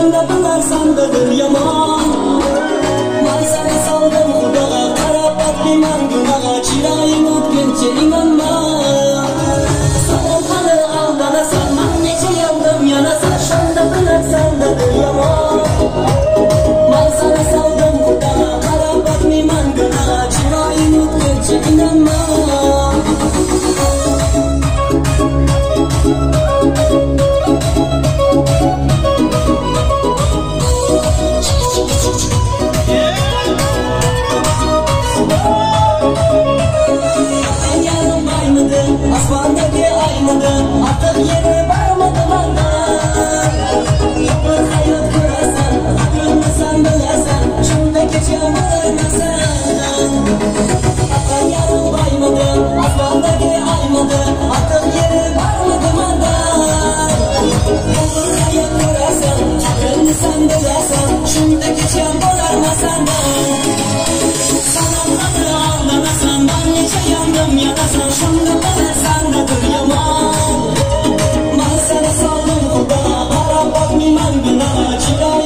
Şunda bilarsan bilir yomon. Men sana saldım Xudoga, qarab batmayman gunohga. Chiroying o'tguncha inonma. So'ng hali aldanasan, men necha yondim yonasan. Shunda bilarsan bilir yomon. Men sana saldım Xudoga, qarab batmayman gunohga. Chiroying o'tguncha inonma. Osmondagi oynada atiq yeri bormadi manda. Bir hayot ko'rasan, aqlni san bilasan, shunda kecha bo'lmasan. Aql yarim boymadi, osmondagi oynada atiq yeri bormadi manda. Bir hayot ko'rasan, aqlni san bilasan, shunda kecha bo'lmasan. Sanamni aldanasan, men necha yondim yonasan, shunda bilasan bilir yomon. Men sana saldım Xudoga, qarab batmayman gunohga.